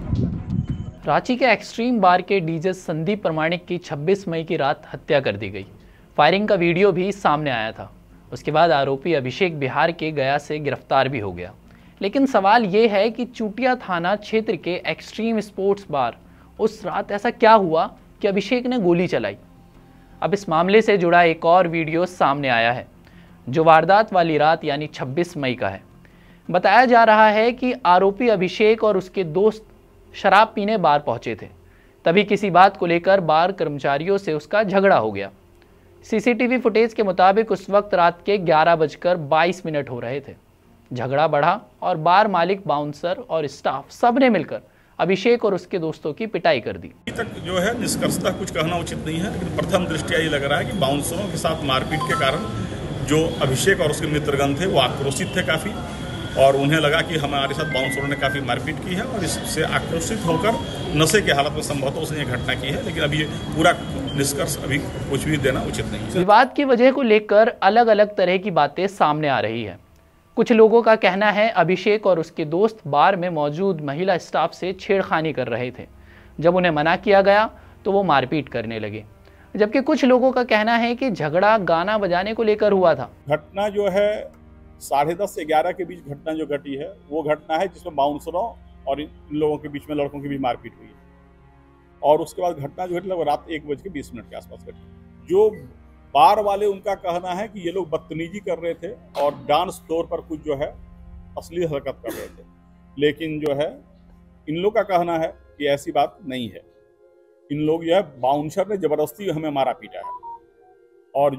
रांची के एक्सट्रीम बार के डीजे संदीप प्रमाणिक की 26 मई की रात हत्या कर दी गई। फायरिंग का वीडियो भी सामने आया था। उसके बाद आरोपी अभिषेक बिहार के गया से गिरफ्तार भी हो गया। लेकिन सवाल ये है कि चूटिया थाना क्षेत्र के एक्सट्रीम स्पोर्ट्स बार उस रात ऐसा क्या हुआ कि अभिषेक ने गोली चलाई। अब इस मामले से जुड़ा एक और वीडियो सामने आया है जो वारदात वाली रात यानी 26 मई का है। बताया जा रहा है कि आरोपी अभिषेक और उसके दोस्त शराब पीने बार पहुंचे थे। तभी किसी बात को लेकर बार कर्मचारियों से उसका झगड़ा हो गया। सीसीटीवी फुटेज के मुताबिक उस वक्त रात के 11:22 हो रहे थे। झगड़ा बढ़ा और बार मालिक, बाउंसर और स्टाफ सब ने मिलकर अभिषेक और उसके दोस्तों की पिटाई कर दी। अभी तक जो है निष्कर्षतः कुछ कहना उचित नहीं है, लेकिन प्रथम दृष्टया ये लग रहा है कि बाउंसरों के साथ मारपीट के कारण जो अभिषेक और उसके मित्रगण थे वो आक्रोशित थे काफ़ी, और उन्हें लगा कि हमारे साथ बाउंसरों ने काफ़ी मारपीट की है और इससे आक्रोशित होकर नशे की हालत में संभवतः उसने ये घटना की है। लेकिन अभी पूरा निष्कर्ष अभी कुछ भी देना उचित नहीं है। विवाद की वजह को लेकर अलग अलग तरह की बातें सामने आ रही है। कुछ लोगों का कहना है अभिषेक और उसके दोस्त बार में मौजूद महिला स्टाफ से छेड़खानी कर रहे थे। जब उन्हें मना किया गया तो वो मारपीट करने लगे। जबकि कुछ लोगों का कहना है कि झगड़ा गाना बजाने को लेकर हुआ था। घटना जो है 10:30 से 11 के बीच घटना जो घटी है वो घटना है जिसमें बाउंसरों और इन लोगों के बीच में, लड़कों के बीच मारपीट हुई है। और उसके बाद घटना जो घटी वो रात 1:20 के आसपास घटी। जो बार वाले, उनका कहना है कि ये लोग बदतमीजी कर रहे थे और डांस फ्लोर पर कुछ जो है असली हरकत कर रहे थे। लेकिन जो है इन लोग का कहना है कि ऐसी बात नहीं है। इन लोग जो है बाउंसर ने जबरदस्ती हमें मारा पीटा है, और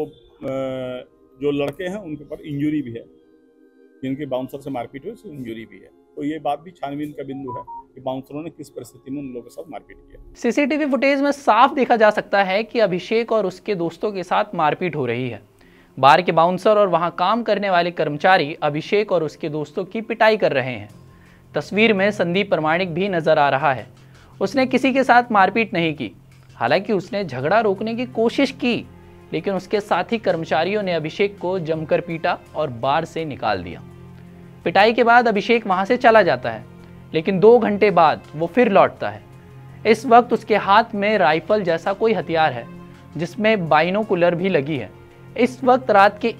जो लड़के हैं उनके ऊपर इंजरी भी है, जिनकी बाउंसर से मारपीट हुई उसकी इंजरी भी है। तो ये बात भी छानबीन का बिंदु है कि बाउंसरों ने किस परिस्थिति में उन लोगों के साथ मारपीट किया। सीसीटीवी फुटेज में साफ देखा जा सकता है कि अभिषेक और उसके दोस्तों के साथ मारपीट हो रही है। बार के बाउंसर और वहां काम करने वाले कर्मचारी अभिषेक और उसके दोस्तों की पिटाई कर रहे हैं। तस्वीर में संदीप प्रमाणिक भी नजर आ रहा है। उसने किसी के साथ मारपीट नहीं की, हालांकि उसने झगड़ा रोकने की कोशिश की, लेकिन उसके साथी कर्मचारियों ने अभिषेक को जमकर पीटा और बार से निकाल दिया। पिटाई के बाद अभिषेक वहां से चला जाता है, लेकिन 2 घंटे बाद वो फिर लौटता है। इस वक्त उसके हाथ में राइफल जैसा कोई हथियार है जिसमें बाइनोकुलर भी लगी है। इस वक्त रात के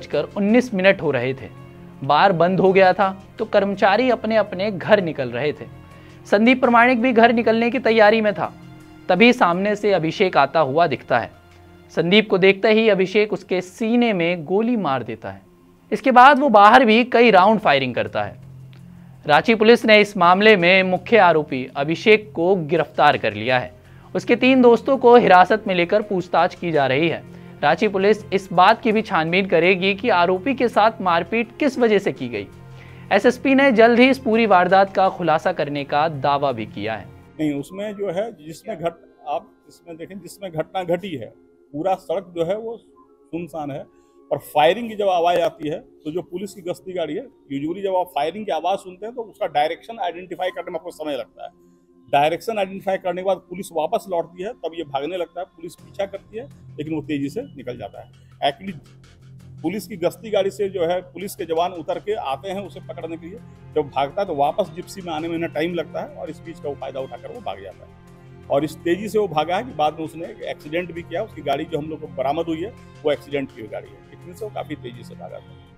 1:19 हो रहे थे। बार बंद हो गया था तो कर्मचारी अपने अपने घर निकल रहे थे। संदीप प्रमाणिक भी घर निकलने की तैयारी में था। तभी सामने से अभिषेक आता हुआ दिखता है। संदीप को देखते ही अभिषेक उसके सीने में गोली मार देता है। इसके बाद वो बाहर भी कई राउंड फायरिंग करता है। रांची पुलिस ने इस मामले में मुख्य आरोपी अभिषेक को गिरफ्तार कर लिया है। उसके 3 दोस्तों को हिरासत में लेकर पूछताछ की जा रही है। रांची पुलिस इस बात की भी छानबीन करेगी कि आरोपी के साथ मारपीट किस वजह से की गई। एसएसपी ने जल्द ही इस पूरी वारदात का खुलासा करने का दावा भी किया है। नहीं, उसमें जो है आप इसमें देखें जिसमें घटना घटी है पूरा सड़क जो है वो सुनसान है, और फायरिंग की जब आवाज़ आती है तो जो पुलिस की गश्ती गाड़ी है, यूजुअली जब आप फायरिंग की आवाज़ सुनते हैं तो उसका डायरेक्शन आइडेंटिफाई करने में आपको समय लगता है। डायरेक्शन आइडेंटिफाई करने के बाद पुलिस वापस लौटती है, तब ये भागने लगता है। पुलिस पीछा करती है लेकिन वो तेजी से निकल जाता है। एक्चुअली पुलिस की गश्ती गाड़ी से जो है पुलिस के जवान उतर के आते हैं उसे पकड़ने के लिए। जब भागता है तो वापस जिप्सी में आने में इन्हें टाइम लगता है, और इस बीच का वो फायदा उठाकर वो भाग जाता है। और इस तेजी से वो भागा है कि बाद में उसने एक्सीडेंट भी किया। उसकी गाड़ी जो हम लोग को बरामद हुई है वो एक्सीडेंट की हुई गाड़ी है, इतनी से वो काफ़ी तेजी से भागा था।